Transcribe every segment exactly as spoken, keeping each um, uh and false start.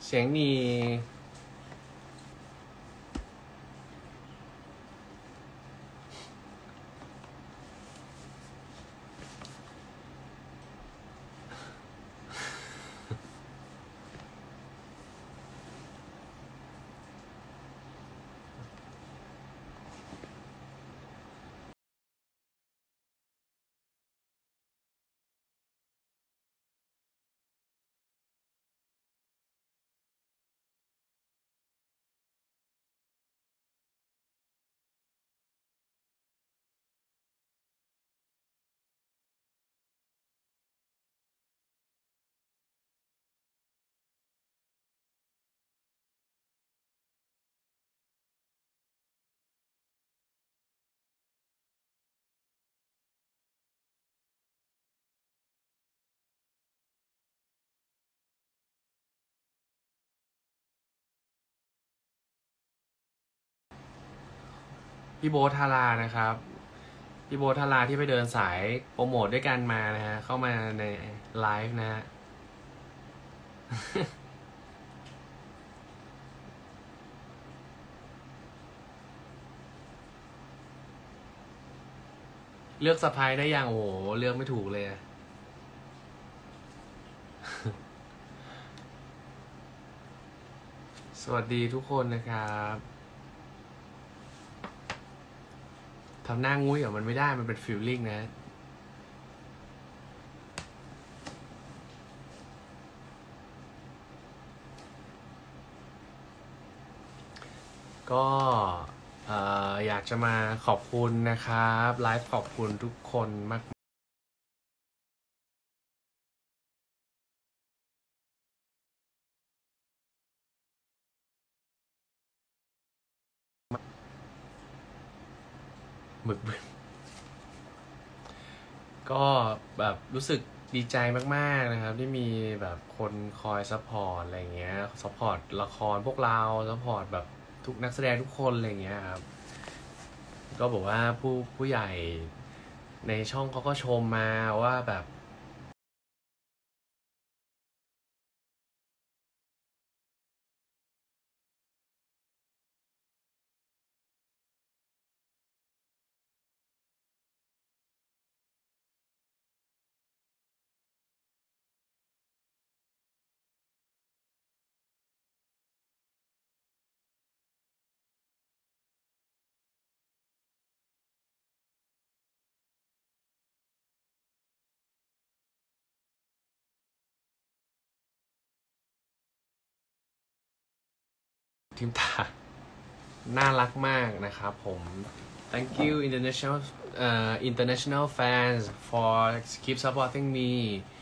เสียงนีพี่โบ๊ทธารานะครับพี่โบ๊ทธาราที่ไปเดินสายโปรโมทด้วยกันมานะฮะเข้ามาในไลฟ์นะฮะ เลือกสะพายได้ยังโอ้โหเลือกไม่ถูกเลย สวัสดีทุกคนนะครับทำหน้างุ้ยเหรอมันไม่ได้มันเป็นฟีลลิ่งนะก็เอ่ออยากจะมาขอบคุณนะครับไลฟ์ขอบคุณทุกคนมากหมึกก็แบบรู้สึกดีใจมากๆนะครับที่มีแบบคนคอยซัพพอร์ตอะไรเงี้ยซัพพอร์ตละครพวกเราซัพพอร์ตแบบทุกนักแสดงทุกคนอะไรเงี้ยครับก็บอกว่าผู้ผู้ใหญ่ในช่องเขาก็ชมมาว่าแบบทีมตาน่ารักมากนะครับผม thank you international uh, international fans for keep supporting me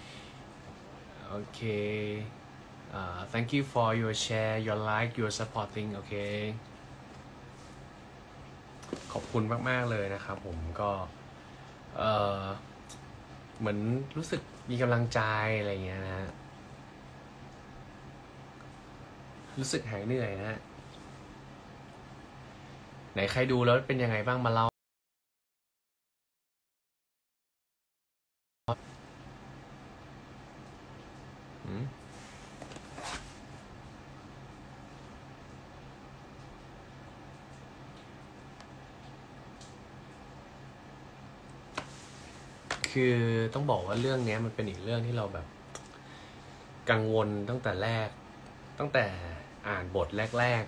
okay uh, thank you for your share your like your supporting okay ขอบคุณมากๆเลยนะครับผมก็เออเหมือนรู้สึกมีกำลังใจอะไรเงี้ยนะฮะรู้สึกหายเหนื่อยนะฮะไหนใครดูแล้วเป็นยังไงบ้างมาเล่าอืมคือต้องบอกว่าเรื่องนี้มันเป็นอีกเรื่องที่เราแบบกังวลตั้งแต่แรกตั้งแต่อ่านบทแรก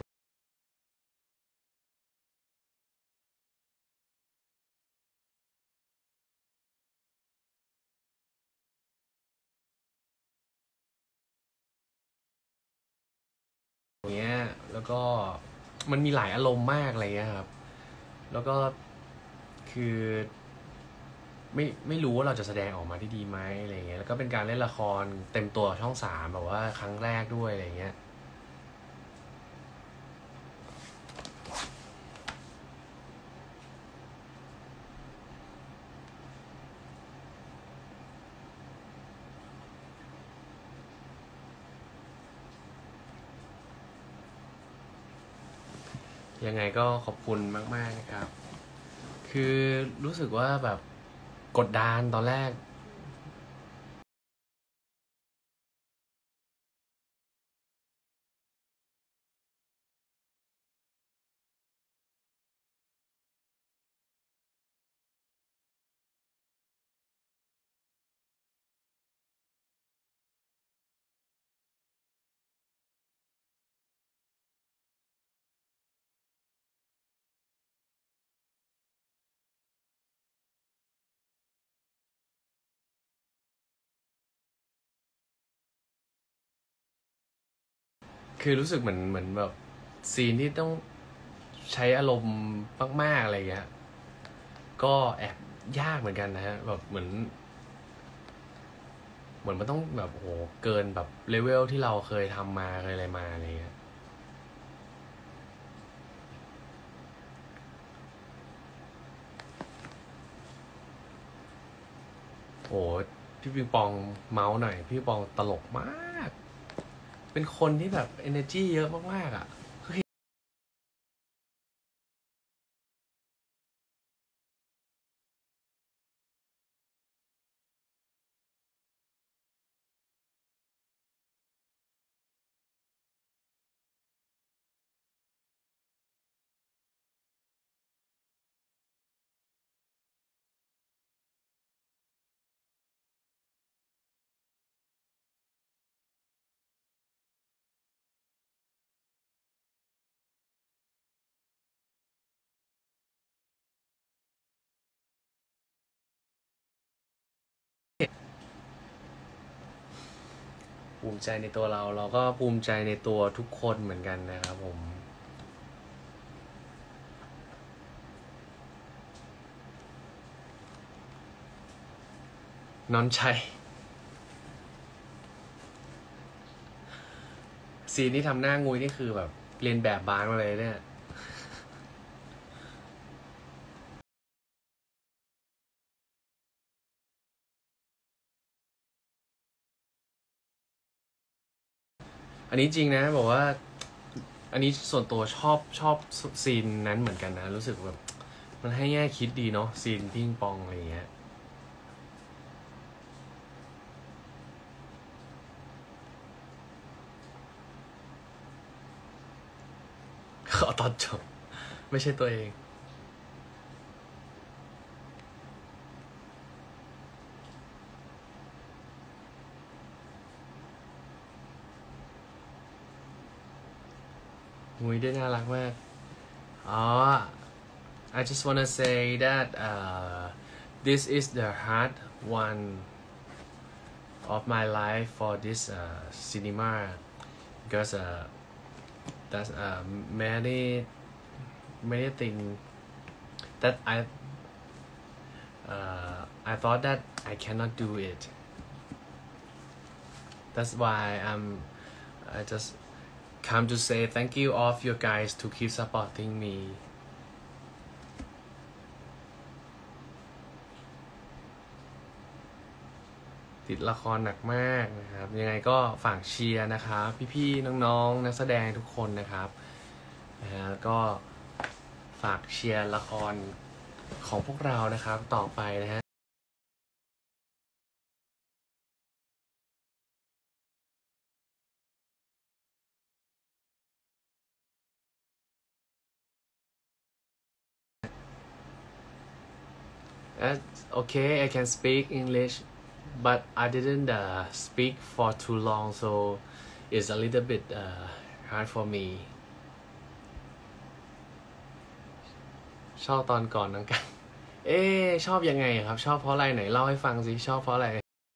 ๆอย่างเงี้ยแล้วก็มันมีหลายอารมณ์มากอะไรเงี้ยครับแล้วก็คือไม่ไม่รู้ว่าเราจะแสดงออกมาได้ดีไหมอะไรเงี้ยแล้วก็เป็นการเล่นละครเต็มตัวช่องสามแบบว่าครั้งแรกด้วยอะไรเงี้ยยังไงก็ขอบคุณมากๆนะครับคือรู้สึกว่าแบบกดดันตอนแรกคือรู้สึกเหมือนเหมือนแบบซีนที่ต้องใช้อารมณ์มากๆอะไรเงี้ยก็แอบยากเหมือนกันนะฮะแบบเหมือนเหมือนมันต้องแบบโหเกินแบบเลเวลที่เราเคยทำมาเคยอะไรมาอะไรเงี้ยโหพี่ปิงปองเมาส์หน่อยพี่ปิงปองตลกมากเป็นคนที่แบบ energy เยอะมากๆอ่ะภูมิใจในตัวเราเราก็ภูมิใจในตัวทุกคนเหมือนกันนะครับผมนอนชัยซีนที่ทำหน้างุยนี่คือแบบเรียนแบบบาสมาเลยเนี่ยอันนี้จริงนะบอกว่าอันนี้ส่วนตัวชอบชอบซีนนั้นเหมือนกันนะรู้สึกแบบมันให้แง่คิดดีเนาะซีนพิงปองอะไรเงี้ยขอตอนจบไม่ใช่ตัวเองงุยได้น่ารักมากอ๋อ I just wanna say that uh, this is the hard one of my life for this uh, cinema because uh, that's uh, many many things that I uh, I thought that I cannot do it. That's why I'm I just come to say thank you all of you guys to keep supporting me. ติดละครหนักมากนะครับยังไงก็ฝากเชียร์นะครับพี่ๆน้องๆนักแสดงทุกคนนะครับนะฮะก็ฝากเชียร์ละครของพวกเรานะครับต่อไปนะฮะ Uh, okay, I can speak English, but I didn't uh, speak for too long, so it's a little bit uh, hard for me. ชอบตอนก่อนน้องกันเอ๊ชอบยังไงครับชอบเพราะอะไรไหนเล่าให้ฟังสิชอบเพราะอะไร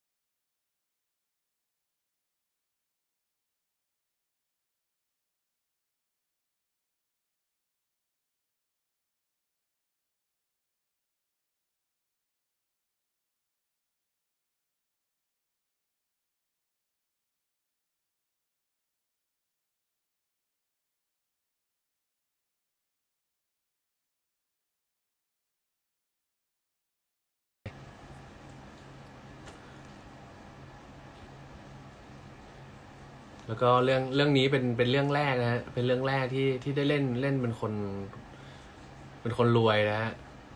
แล้วก็เรื่องเรื่องนี้เป็นเป็นเรื่องแรกนะฮะเป็นเรื่องแรกที่ที่ได้เล่นเล่นเป็นคนเป็นคนรวยนะฮะ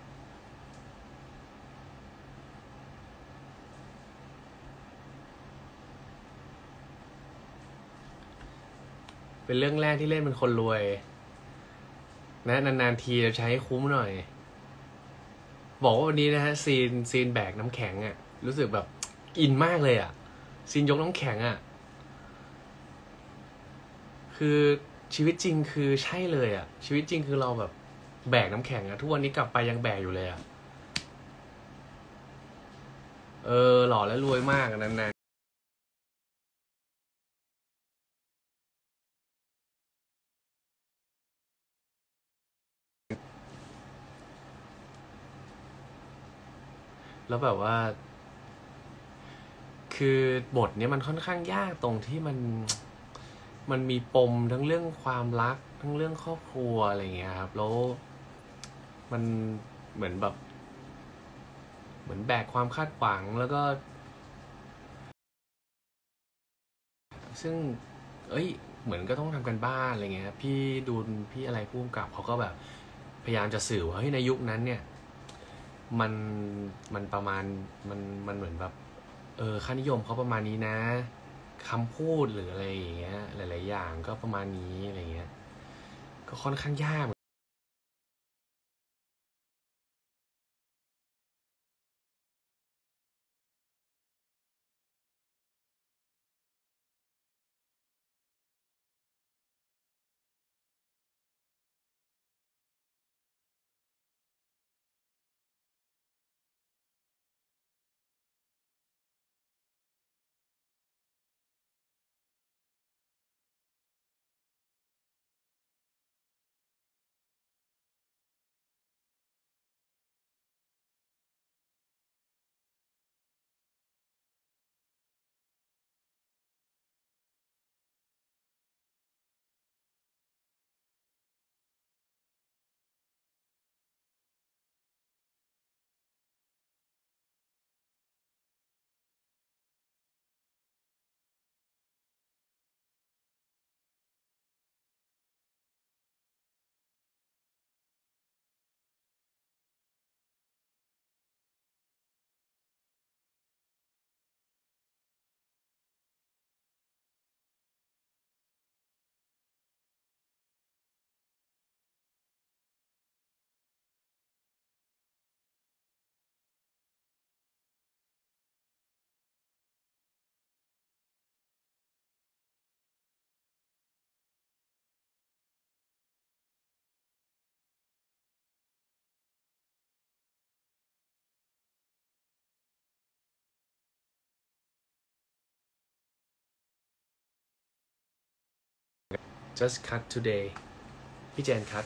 เป็นเรื่องแรกที่เล่นเป็นคนรวยนะนานๆทีจะใช้คุ้มหน่อยบอกว่าวันนี้นะฮะซีนซีนแบกน้ำแข็งอะรู้สึกแบบอินมากเลยอะซีนยกน้ำแข็งอะคือชีวิตจริงคือใช่เลยอะชีวิตจริงคือเราแบบแบกน้ำแข็งอะทุกวันนี้กลับไปยังแบกอยู่เลยอะเออหล่อและรวยมากนานแล้วแบบว่า คือบทเนี้ยมันค่อนข้างยากตรงที่มันมันมีปมทั้งเรื่องความรักทั้งเรื่องครอบครัวอะไรเงี้ยครับแล้วมันเหมือนแบบเหมือนแบกความคาดหวังแล้วก็ซึ่งเอ้ยเหมือนก็ต้องทำกันบ้านอะไรเงี้ยพี่ดูพี่อะไรพุ่มกับเขาก็แบบพยายามจะสื่อว่าเฮ้ยในยุคนั้นเนี่ยมันมันประมาณมันมันเหมือนแบบเออค่านิยมเขาประมาณนี้นะคำพูดหรืออะไรอย่างเงี้ยหลายๆอย่างก็ประมาณนี้อะไรเงี้ยก็ค่อนข้างยาก just cut today พี่เจน cut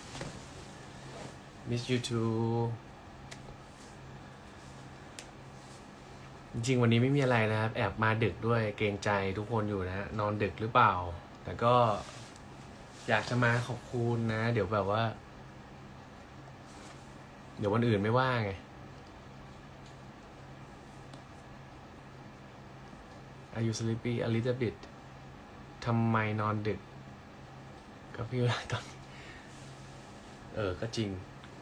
miss you too จริงๆวันนี้ไม่มีอะไรนะครับแอบมาดึกด้วยเกรงใจทุกคนอยู่นะนอนดึกหรือเปล่าแต่ก็อยากจะมาขอบคุณนะเดี๋ยวแบบว่าเดี๋ยววันอื่นไม่ว่างไง Are you sleepy a little bit ทำไมนอนดึกก็พี่ว่าตอนเออก็จริง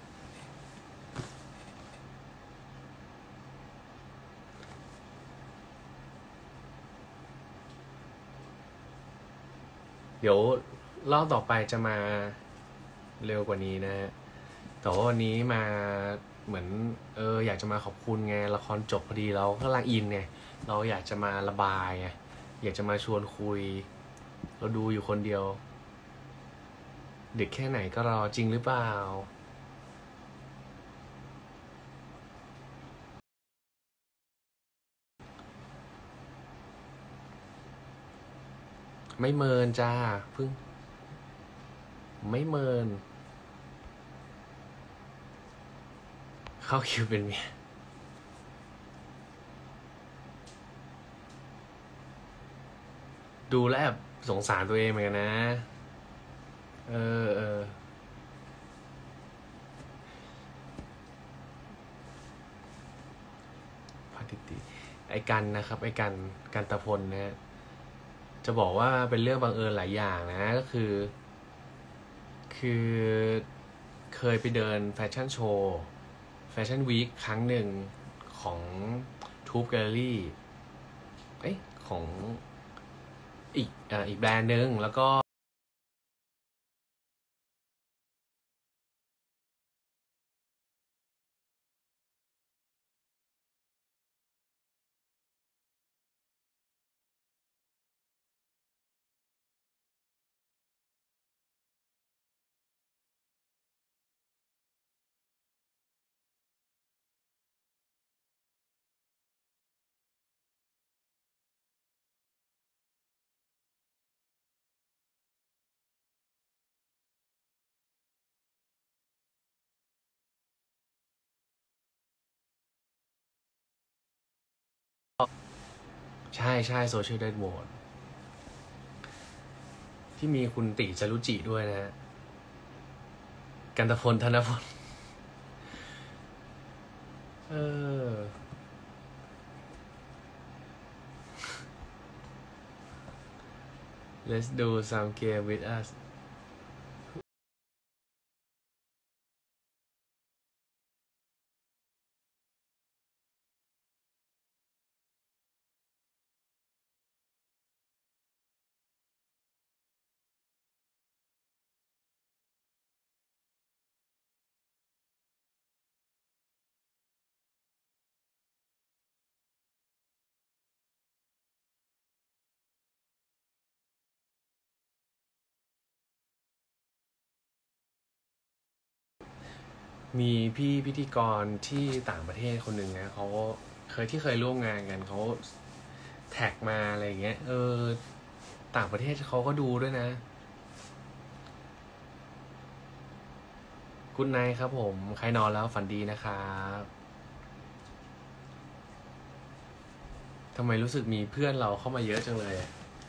เดี๋ยวรอบต่อไปจะมาเร็วกว่านี้นะฮะแต่ว่าวันนี้มาเหมือนเอออยากจะมาขอบคุณไงละครจบพอดีเรากำลังอินไงเราอยากจะมาระบายไงอยากจะมาชวนคุยเราดูอยู่คนเดียวดึกแค่ไหนก็รอจริงหรือเปล่าไม่เมินจ้าเพิ่งไม่เมินเข้าคิวเป็นเมียดูแล้วแอบสงสารตัวเองเหมือนกันนะเออเออพาติติไอ้กันนะครับไอ้กันกันตะพลนะฮะจะบอกว่าเป็นเรื่องบังเอิญหลายอย่างนะก็คือคือเคยไปเดินแฟชั่นโชว์แฟชั่นวีคครั้งหนึ่งของทูบแกลเลอรี่เอ้ยของอีกอ่าอีกแบรนด์หนึ่งแล้วก็ใช่ใช่โซเชียลเน็ตเวิร์กที่มีคุณติจารุจิด้วยนะฮะกันตพลธนพลเออ let's do some game with us มีพี่พิธีกรที่ต่างประเทศคนหนึ่งนะเขาเคยที่เคยร่วมงานกันเขาแท็กมาอะไรเงี้ยเออต่างประเทศเขาก็ดูด้วยนะคุณนายครับผมใครนอนแล้วฝันดีนะครับทำไมรู้สึกมีเพื่อนเราเข้ามาเยอะจังเลย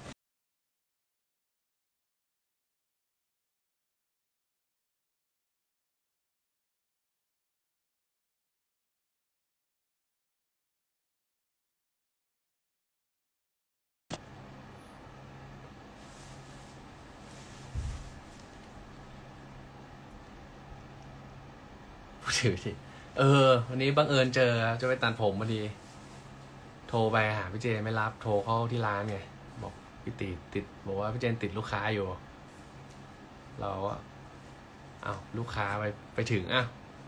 พูดถึงสิเออวันนี้บังเอิญเจอจะไปตัดผมพอดีโทรไปหาพี่เจนไม่รับโทรเข้าที่ร้านไงบอกพี่ติดติดบอกว่าพี่เจนติดลูกค้าอยู่เราก็อ้าวลูกค้าไปไปถึงอ้าว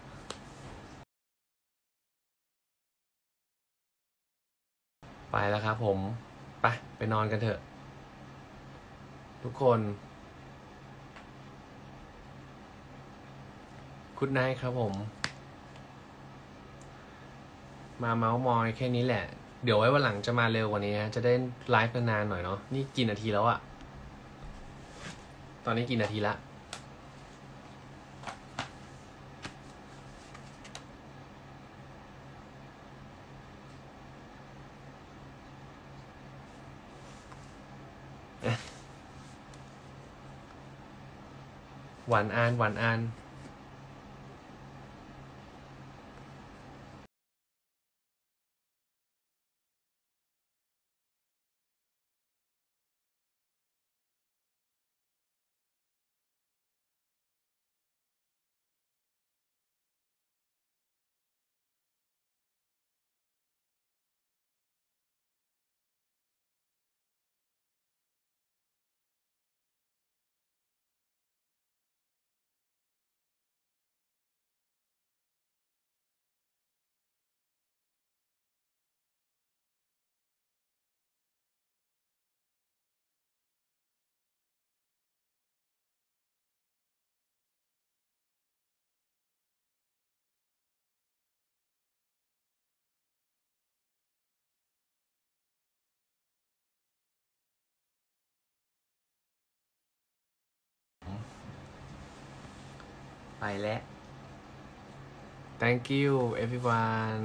ไปแล้วครับผมไปไปนอนกันเถอะทุกคนกุ๊ดไนท์ครับผมมาเมาส์มอยแค่นี้แหละเดี๋ยวไว้วันหลังจะมาเร็วกว่านี้ฮะจะได้ไลฟ์นานๆหน่อยเนาะนี่กี่นาทีแล้วอะตอนนี้กี่นาทีละหวานอ่านหวานอ่านไปแล้ว thank you everyone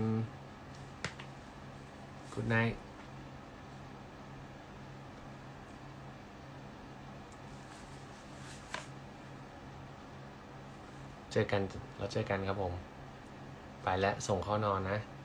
good night เจอกันเราเจอกันครับผมไปแล้วส่งเข้านอนนะ